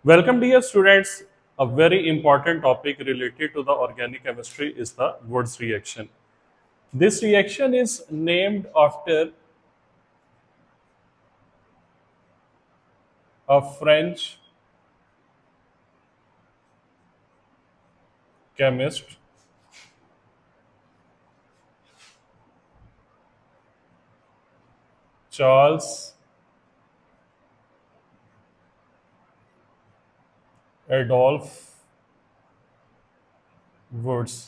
Welcome dear students. A very important topic related to the organic chemistry is the Wurtz reaction. This reaction is named after a French chemist Charles Adolphe Wurtz.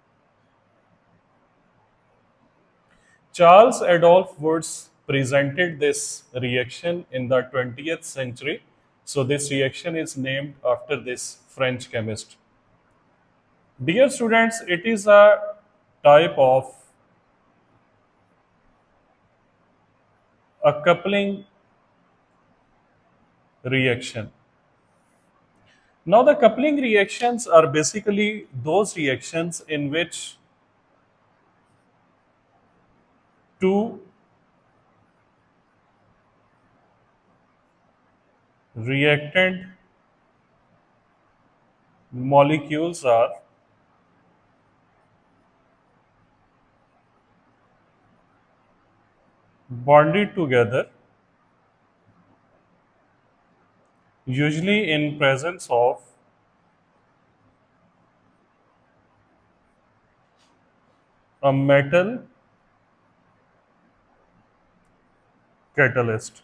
Charles Adolphe Wurtz presented this reaction in the 20th century. So this reaction is named after this French chemist. Dear students, it is a type of a coupling reaction. Now, the coupling reactions are basically those reactions in which two reactant molecules are bonded together, usually in presence of a metal catalyst.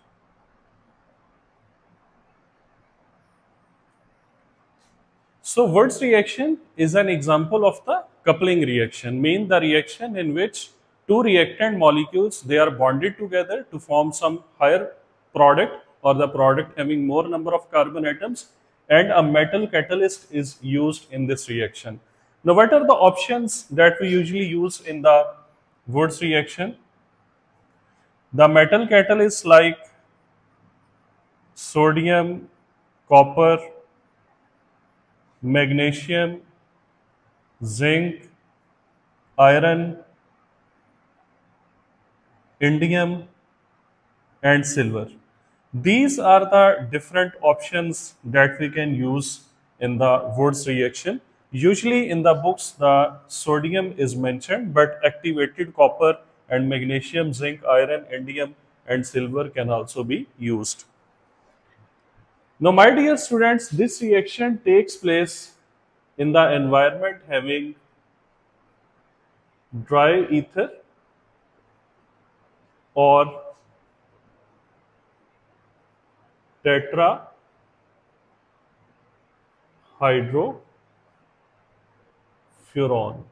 So Wurtz reaction is an example of the coupling reaction, mean the reaction in which two reactant molecules, they are bonded together to form some higher product or the product having more number of carbon atoms, and a metal catalyst is used in this reaction. Now what are the options that we usually use in the Wurtz reaction? The metal catalysts like sodium, copper, magnesium, zinc, iron, indium, and silver. These are the different options that we can use in the Wurtz reaction. Usually in the books, the sodium is mentioned, but activated copper and magnesium, zinc, iron, indium, and silver can also be used. Now, my dear students, this reaction takes place in the environment having dry ether or tetrahydrofuran,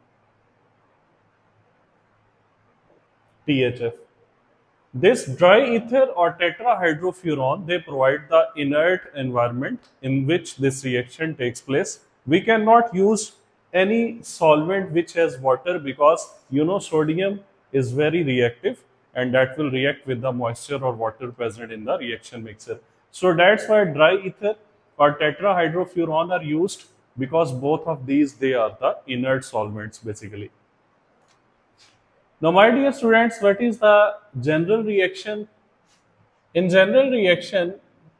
THF. This dry ether or tetrahydrofuran, they provide the inert environment in which this reaction takes place. We cannot use any solvent which has water because sodium is very reactive and that will react with the moisture or water present in the reaction mixer. So that's why dry ether or tetrahydrofuran are used, because both of these, they are the inert solvents basically. Now, my dear students, what is the general reaction? In general reaction,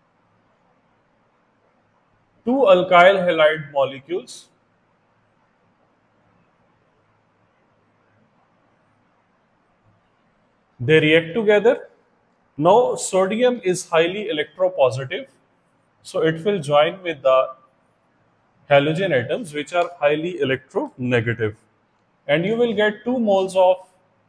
two alkyl halide molecules, they react together. Now, sodium is highly electropositive, so it will join with the halogen atoms which are highly electronegative, and you will get 2 moles of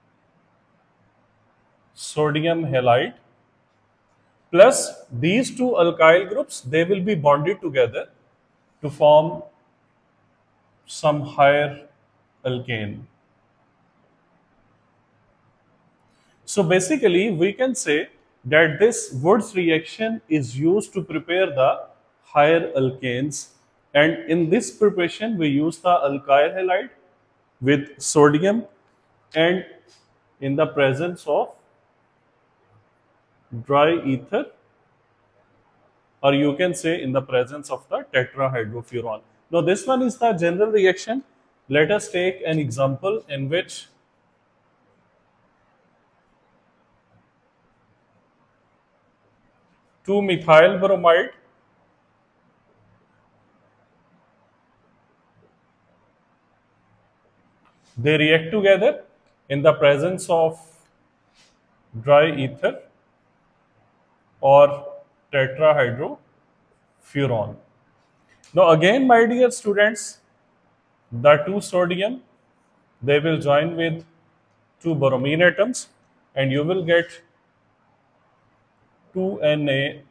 sodium halide plus these two alkyl groups, they will be bonded together to form some higher alkane. So basically we can say that this Wurtz reaction is used to prepare the higher alkanes, and in this preparation we use the alkyl halide with sodium and in the presence of dry ether, or you can say in the presence of the tetrahydrofuran. Now this one is the general reaction. Let us take an example in which two methyl bromide They react together in the presence of dry ether or tetrahydrofuran. Now again, my dear students, the two sodium, they will join with two bromine atoms and you will get 2NaBr,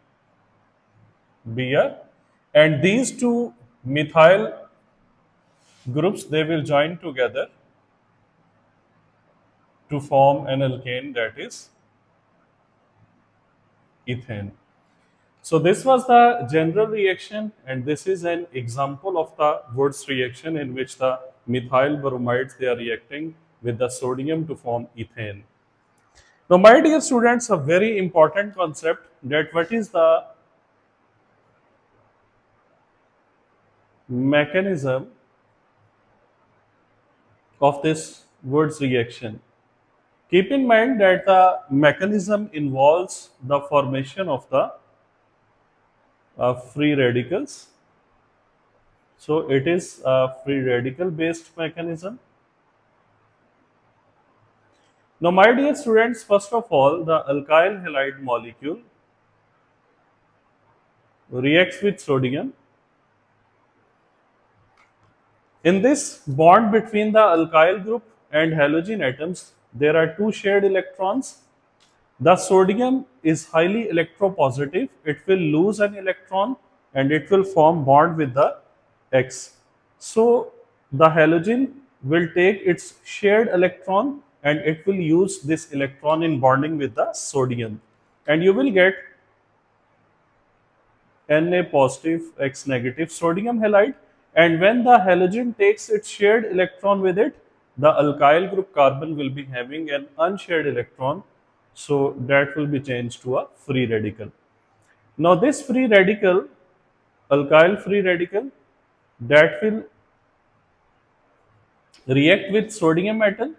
and these two methyl groups, they will join together to form an alkane, that is ethane. So this was the general reaction, and this is an example of the Wurtz reaction in which the methyl bromides, they are reacting with the sodium to form ethane. Now my dear students, a very important concept, that what is the mechanism of this Wurtz reaction. Keep in mind that the mechanism involves the formation of the free radicals. So it is a free radical based mechanism. Now my dear students, first of all, the alkyl halide molecule reacts with sodium. In this bond between the alkyl group and halogen atoms, there are two shared electrons. The sodium is highly electropositive. It will lose an electron and it will form bond with the X. So the halogen will take its shared electron and it will use this electron in bonding with the sodium. And you will get Na positive, X negative sodium halide. And when the halogen takes its shared electron with it, the alkyl group carbon will be having an unshared electron. So that will be changed to a free radical. Now this free radical, alkyl free radical, that will react with sodium atom.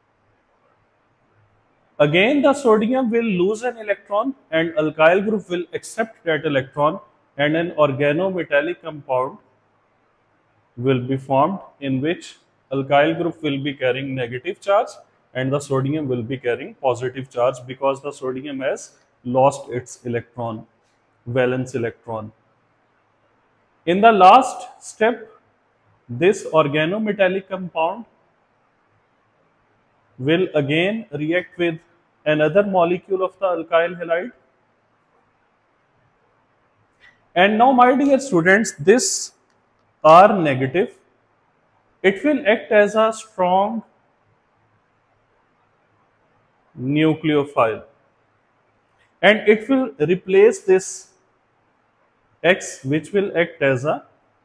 Again the sodium will lose an electron and alkyl group will accept that electron, and an organometallic compound will be formed in which alkyl group will be carrying negative charge and the sodium will be carrying positive charge, because the sodium has lost its electron, valence electron. In the last step, this organometallic compound will again react with another molecule of the alkyl halide. And now my dear students, this R negative, it will act as a strong nucleophile and it will replace this X, which will act as a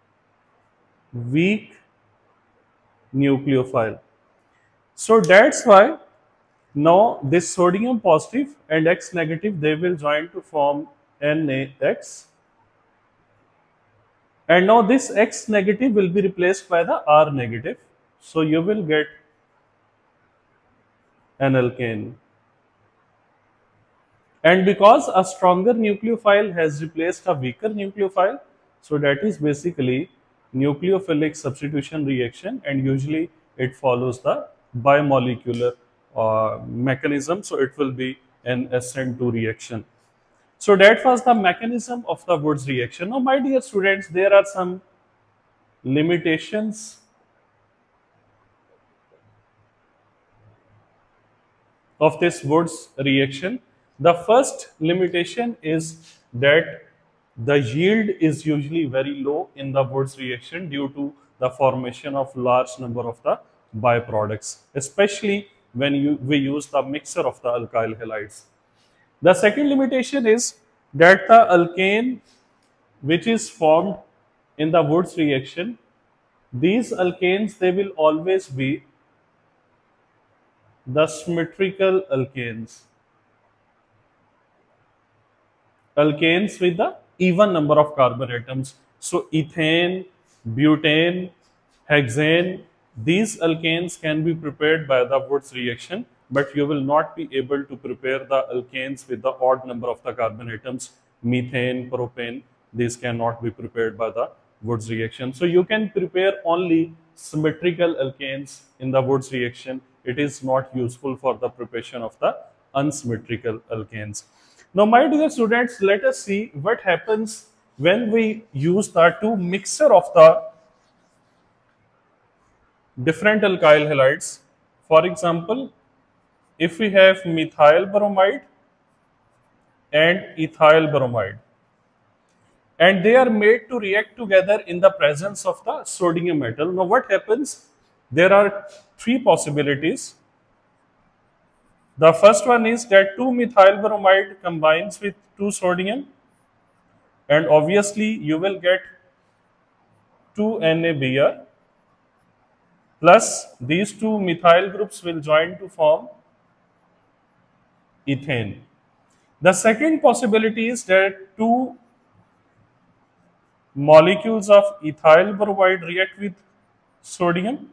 weak nucleophile. So that's why now this sodium positive and X negative, they will join to form NaX, and now this X negative will be replaced by the R negative. So you will get an alkane. And because a stronger nucleophile has replaced a weaker nucleophile, so that is basically nucleophilic substitution reaction, and usually it follows the bimolecular mechanism, so it will be an SN2 reaction. So that was the mechanism of the Wurtz reaction. Now my dear students, there are some limitations of this Wurtz reaction. The first limitation is that the yield is usually very low in the Wurtz reaction due to the formation of large number of the byproducts, especially when we use the mixture of the alkyl halides. The second limitation is that the alkane which is formed in the Wurtz reaction, these alkanes, they will always be the symmetrical alkanes. Alkanes with the even number of carbon atoms. So ethane, butane, hexane, these alkanes can be prepared by the Wurtz reaction, but you will not be able to prepare the alkanes with the odd number of the carbon atoms. Methane, propane, these cannot be prepared by the Wurtz reaction. So you can prepare only symmetrical alkanes in the Wurtz reaction. It is not useful for the preparation of the unsymmetrical alkanes. Now, my dear students, let us see what happens when we use the two mixture of the different alkyl halides. For example, if we have methyl bromide and ethyl bromide, and they are made to react together in the presence of the sodium metal. Now, what happens? There are three possibilities. The first one is that 2-methyl bromide combines with 2 sodium, and obviously you will get 2NaBr, plus these two methyl groups will join to form ethane. The second possibility is that two molecules of ethyl bromide react with sodium.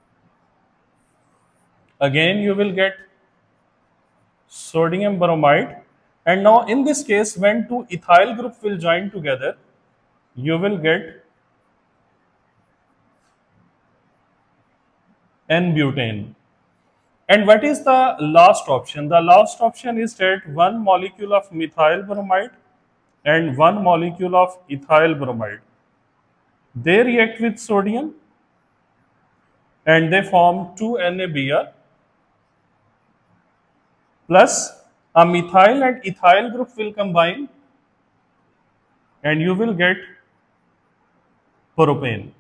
Again, you will get sodium bromide, and now in this case, when two ethyl groups will join together, you will get N-butane. And what is the last option? The last option is that one molecule of methyl bromide and one molecule of ethyl bromide, they react with sodium and they form 2NaBr, plus a methyl and ethyl group will combine and you will get propane.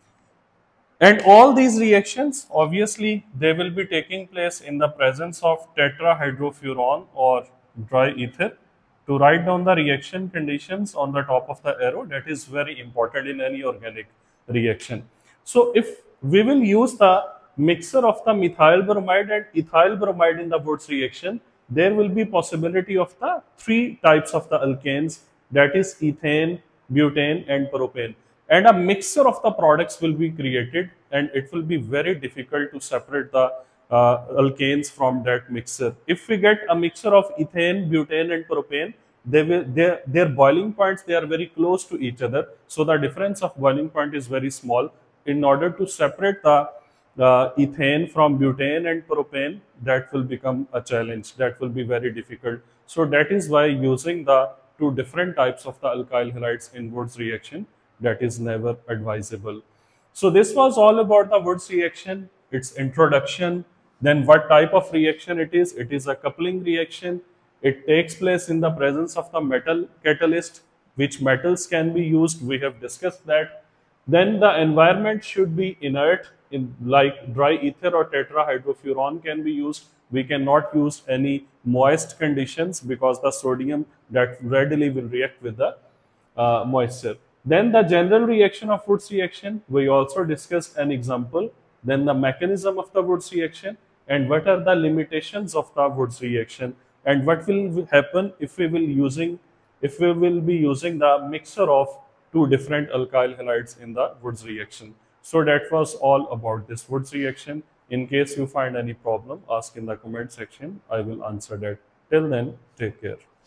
And all these reactions, obviously, they will be taking place in the presence of tetrahydrofuran or dry ether. To write down the reaction conditions on the top of the arrow, that is very important in any organic reaction. So, if we will use the mixture of the methyl bromide and ethyl bromide in the Wurtz reaction, there will be possibility of the three types of the alkanes, that is ethane, butane and propane. And a mixture of the products will be created, and it will be very difficult to separate the alkanes from that mixture. If we get a mixture of ethane, butane and propane, their boiling points, they are very close to each other. So the difference of boiling point is very small. In order to separate the ethane from butane and propane, that will become a challenge. That will be very difficult. So that is why using the two different types of the alkyl halides in Wurtz reaction, that is never advisable. So this was all about the Wurtz reaction, its introduction, then what type of reaction it is. It is a coupling reaction. It takes place in the presence of the metal catalyst. Which metals can be used, we have discussed that. Then the environment should be inert, in like dry ether or tetrahydrofuran can be used. We cannot use any moist conditions because the sodium that readily will react with the moisture. Then the general reaction of Wurtz reaction, we also discussed an example. Then the mechanism of the Wurtz reaction and what are the limitations of the Wurtz reaction, and what will happen if we will be using the mixture of two different alkyl halides in the Wurtz reaction. So that was all about this Wurtz reaction. In case you find any problem, ask in the comment section. I will answer that. Till then, take care.